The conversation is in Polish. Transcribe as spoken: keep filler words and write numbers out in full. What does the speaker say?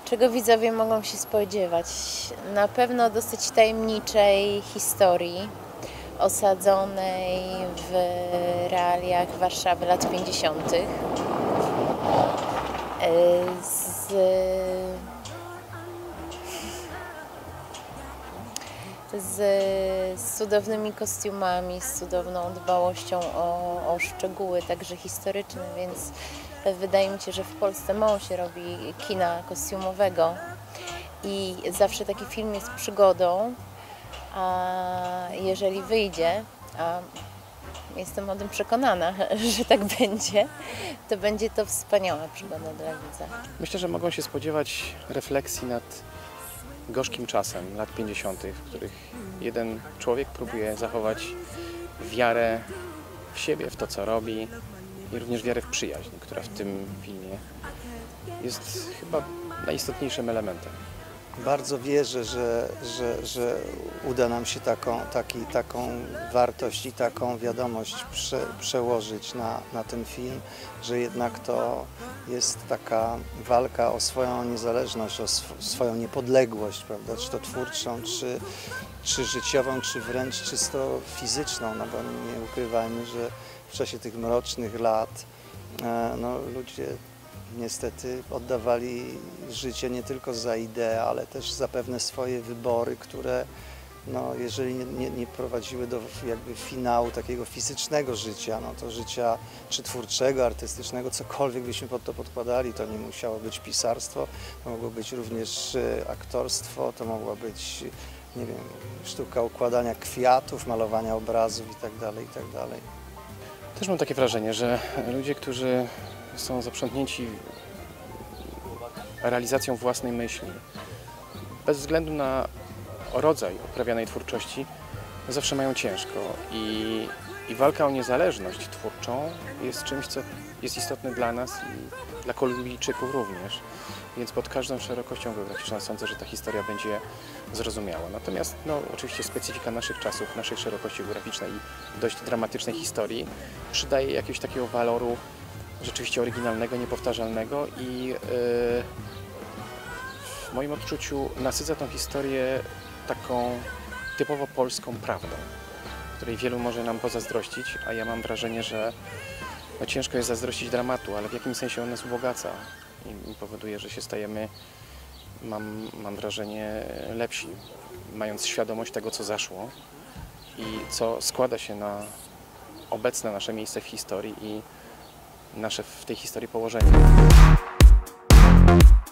Czego widzowie mogą się spodziewać? Na pewno dosyć tajemniczej historii osadzonej w realiach Warszawy lat pięćdziesiątych. Z, z, z cudownymi kostiumami, z cudowną dbałością o, o szczegóły, także historyczne, więc wydaje mi się, że w Polsce mało się robi kina kostiumowego i zawsze taki film jest przygodą, a jeżeli wyjdzie, a jestem o tym przekonana, że tak będzie, to będzie to wspaniała przygoda dla widza. Myślę, że mogą się spodziewać refleksji nad gorzkim czasem lat pięćdziesiątych, w których jeden człowiek próbuje zachować wiarę w siebie, w to, co robi i również wiarę w przyjaźń, która w tym filmie jest chyba najistotniejszym elementem. Bardzo wierzę, że, że, że uda nam się taką, taki, taką wartość i taką wiadomość prze, przełożyć na, na ten film, że jednak to jest taka walka o swoją niezależność, o sw swoją niepodległość, prawda? Czy to twórczą, czy, czy życiową, czy wręcz czysto fizyczną, no bo nie ukrywajmy, że w czasie tych mrocznych lat e, no, ludzie niestety oddawali życie nie tylko za ideę, ale też za pewne swoje wybory, które no, jeżeli nie, nie, nie prowadziły do jakby finału takiego fizycznego życia, no to życia czy twórczego, artystycznego, cokolwiek byśmy pod to podkładali, to nie musiało być pisarstwo, to mogło być również aktorstwo, to mogła być, nie wiem, sztuka układania kwiatów, malowania obrazów itd., itd. Też mam takie wrażenie, że ludzie, którzy są zaprzątnięci realizacją własnej myśli, bez względu na rodzaj uprawianej twórczości, zawsze mają ciężko i, i walka o niezależność twórczą jest czymś, co jest istotne dla nas i dla Kolumbijczyków również, więc pod każdą szerokością geograficzną sądzę, że ta historia będzie zrozumiała. Natomiast no, oczywiście specyfika naszych czasów, naszej szerokości geograficznej i dość dramatycznej historii przydaje jakiegoś takiego waloru rzeczywiście oryginalnego, niepowtarzalnego i yy, w moim odczuciu nasyca tą historię taką typowo polską prawdą, której wielu może nam pozazdrościć, a ja mam wrażenie, że no, ciężko jest zazdrościć dramatu, ale w jakimś sensie on nas ubogaca i, i powoduje, że się stajemy, mam, mam wrażenie, lepsi, mając świadomość tego, co zaszło i co składa się na obecne nasze miejsce w historii i nasze w tej historii położenie.